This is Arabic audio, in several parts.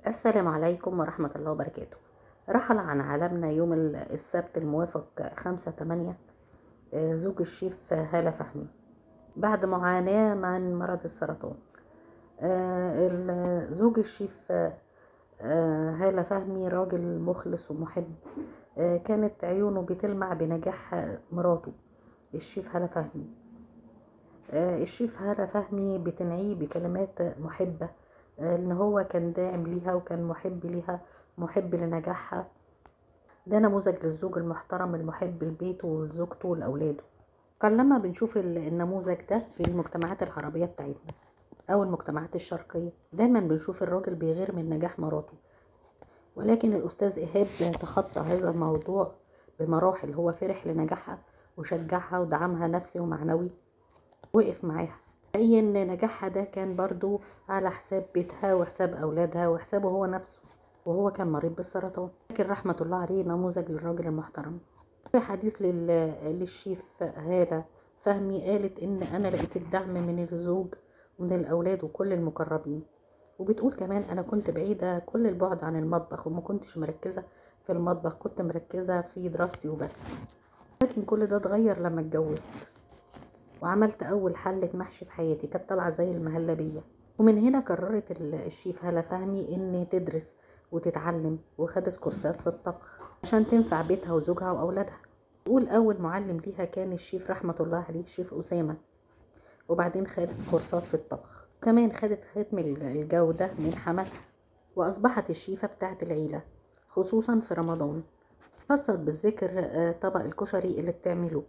السلام عليكم ورحمة الله وبركاته. رحل عن عالمنا يوم السبت الموافق 5/8 زوج الشيف هالة فهمي بعد معاناة من مرض السرطان. زوج الشيف هالة فهمي راجل مخلص ومحب. كانت عيونه بتلمع بنجاح مراته الشيف هالة فهمي. الشيف هالة فهمي بتنعيه بكلمات محبة، ان هو كان داعم ليها وكان محب ليها، محب لنجاحها. ده نموذج للزوج المحترم المحب لبيته ولزوجته ولأولاده. قلما بنشوف النموذج ده في المجتمعات العربية بتاعتنا أو المجتمعات الشرقية، دايما بنشوف الراجل بيغير من نجاح مراته، ولكن الأستاذ إيهاب تخطى هذا الموضوع بمراحل. هو فرح لنجاحها وشجعها ودعمها نفسي ومعنوي، وقف معاها. أي إن نجاحها ده كان برضو على حساب بيتها وحساب أولادها وحسابه هو نفسه، وهو كان مريض بالسرطان. لكن رحمة الله عليه نموذج للراجل المحترم. في حديث للشيف هالة فهمي قالت إن أنا لقيت الدعم من الزوج ومن الأولاد وكل المقربين. وبتقول كمان أنا كنت بعيدة كل البعد عن المطبخ وما كنتش مركزة في المطبخ، كنت مركزة في دراستي وبس. لكن كل ده اتغير لما اتجوزت وعملت أول حلة محشي في حياتي، كانت طالعة زي المهلبية. ومن هنا قررت الشيف هالة فهمي إن تدرس وتتعلم، وخدت كورسات في الطبخ عشان تنفع بيتها وزوجها وأولادها. تقول أول معلم ليها كان الشيف رحمة الله عليه الشيف أسامة، وبعدين خدت كورسات في الطبخ، وكمان خدت ختم الجودة من حماتها، وأصبحت الشيفة بتاعت العيلة خصوصا في رمضان. خصت بالذكر طبق الكشري اللي بتعمله.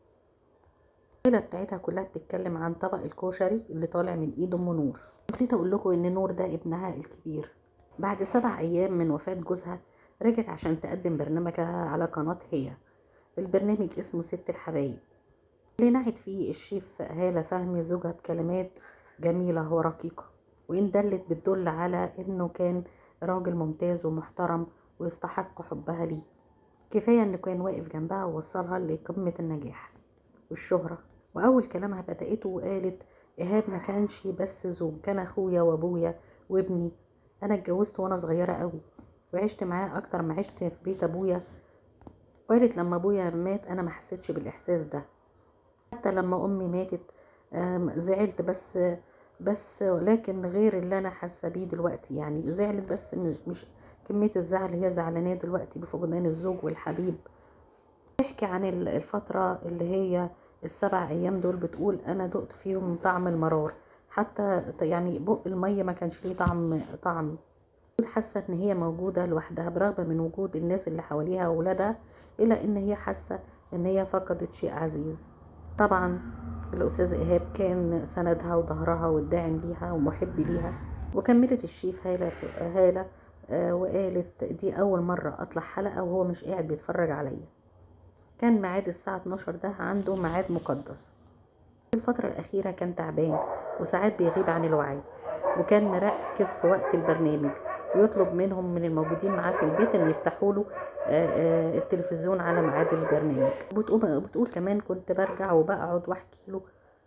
العيلة بتاعتها كلها بتتكلم عن طبق الكشري اللي طالع من ايد ام نور. نسيت اقول لكم ان نور ده ابنها الكبير. بعد 7 ايام من وفاة جوزها رجعت عشان تقدم برنامجها على قناة هي. البرنامج اسمه ست الحبايب، اللي نعت فيه الشيف هالة فهمي زوجها بكلمات جميلة ورقيقة، وإن دلت بتدل على إنه كان راجل ممتاز ومحترم ويستحق حبها ليه. كفاية إنه كان واقف جنبها ووصلها لقمة النجاح والشهرة. وأول كلامها بدأته وقالت إيهاب ما كانش بس زوج، كان أخويا وأبويا وابني. أنا اتجوزت وأنا صغيرة قوي وعشت معاه أكتر ما عشت في بيت أبويا. وقالت لما أبويا مات أنا ما حسيتش بالإحساس ده، حتى لما أمي ماتت زعلت بس لكن غير اللي أنا حاسة بيه دلوقتي. يعني زعلت بس مش كمية الزعل هي زعلاناه دلوقتي بفقدان الزوج والحبيب. تحكي عن الفترة اللي هي ال7 أيام دول، بتقول أنا دقت فيهم طعم المرار، حتى يعني بق المية ما كانش ليه طعم. حاسة إن هي موجودة لوحدها برغم من وجود الناس اللي حواليها وولادها، إلا إن هي حاسة إن هي فقدت شيء عزيز. طبعا الأستاذ إيهاب كان سندها وظهرها والداعم ليها ومحب ليها. وكملت الشيف هالة وقالت دي أول مرة أطلع حلقة وهو مش قاعد بيتفرج عليا. كان ميعاد الساعة 12 ده عنده ميعاد مقدس. في الفترة الأخيرة كان تعبان وساعات بيغيب عن الوعي، وكان مركز في وقت البرنامج، ويطلب منهم من الموجودين معاه في البيت ان يفتحوا له التلفزيون على ميعاد البرنامج. بتقول كمان كنت برجع وبقعد واحكي له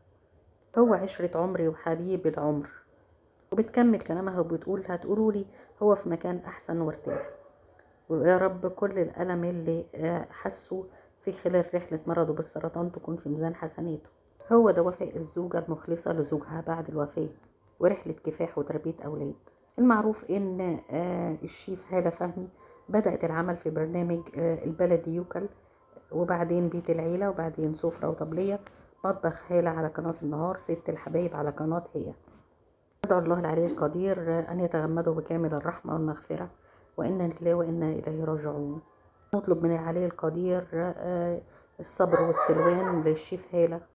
هو عشرة عمري وحبيب العمر. وبتكمل كلامها وبتقول هتقولوا لي هو في مكان أحسن وارتاح، ويا رب كل الألم اللي حسه في خلال رحلة مرضه بالسرطان تكون في ميزان حسناته. هو ده وفاء الزوجة المخلصة لزوجها بعد الوفاة ورحلة كفاح وتربية أولاد. المعروف إن الشيف هالة فهمي بدأت العمل في برنامج البلدي يوكل، وبعدين بيت العيلة، وبعدين سفرة وطبلية، مطبخ هالة على قناة النهار، ست الحبايب على قناة هي. أدعو الله العلي القدير أن يتغمده بكامل الرحمة والمغفرة، وإنا لله وإنا إليه راجعون. نطلب من العلي القدير الصبر والسلوان للشيف هالة